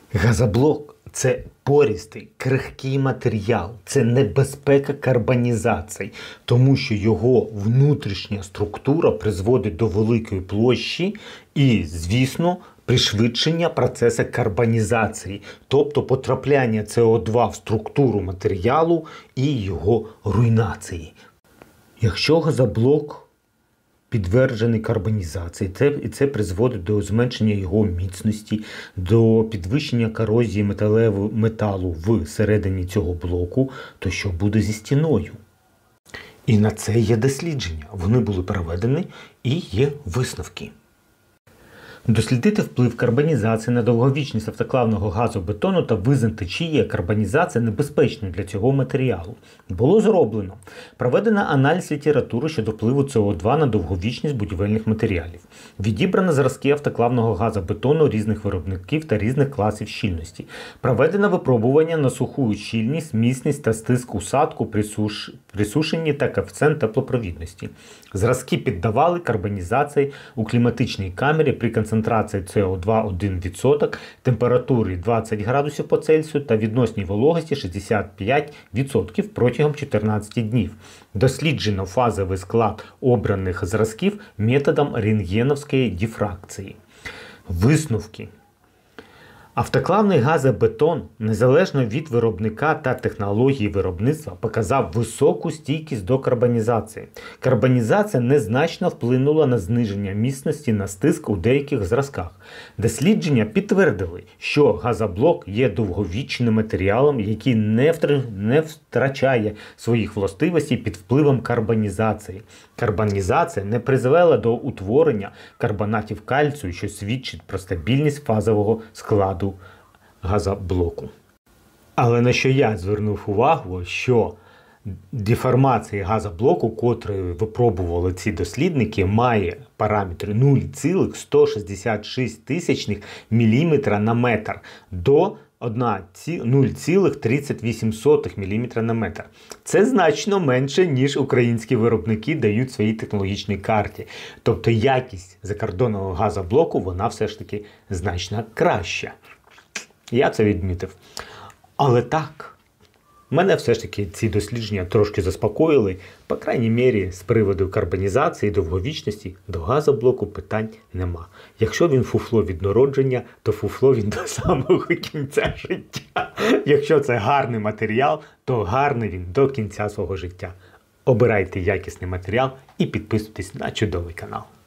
Газоблок – це порістий, крихкий матеріал, це небезпека карбонізації, тому що його внутрішня структура призводить до великої площі і, звісно, пришвидшення процесу карбонізації, тобто потрапляння СО2 в структуру матеріалу і його руйнації. Якщо газоблок підтверджений карбонізації, це призводить до зменшення його міцності, до підвищення корозії металу всередині цього блоку, то що буде зі стіною? І на це є дослідження. Вони були проведені і є висновки. Дослідити вплив карбонізації на довговічність автоклавного газобетону та визнати, чи є карбонізація небезпечною для цього матеріалу. Було зроблено. Проведено аналіз літератури щодо впливу СО2 на довговічність будівельних матеріалів. Відібрано зразки автоклавного газобетону різних виробників та різних класів щільності. Проведено випробування на суху щільність, міцність та стиск усадку при сушенні та коефіцієнт теплопровідності. Зразки піддавали карбонізації у кліматичній камері при концентрації СО2 1%, температурі 20 градусів по Цельсію та відносній вологості 65% протягом 14 днів. Досліджено фазовий склад обраних зразків методом рентгеновської дифракції. Висновки. Автоклавний газобетон, незалежно від виробника та технології виробництва, показав високу стійкість до карбонізації. Карбонізація незначно вплинула на зниження міцності на стиск у деяких зразках. Дослідження підтвердили, що газоблок є довговічним матеріалом, який не втрачає своїх властивостей під впливом карбонізації. Карбонізація не призвела до утворення карбонатів кальцію, що свідчить про стабільність фазового складу газоблоку. Але на що я звернув увагу, що деформація газоблоку, котрий випробували ці дослідники, має параметри 0,166 мм на метр до 0,38 мм на метр. Це значно менше, ніж українські виробники дають своїй технологічній карті. Тобто якість закордонного газоблоку, вона все ж таки значно краща. Я це відмітив. Але так, мене все ж таки ці дослідження трошки заспокоїли. По крайній мірі, з приводу карбонізації, довговічності, до газоблоку питань нема. Якщо він фуфло від народження, то фуфло він до самого кінця життя. Якщо це гарний матеріал, то гарний він до кінця свого життя. Обирайте якісний матеріал і підписуйтесь на чудовий канал.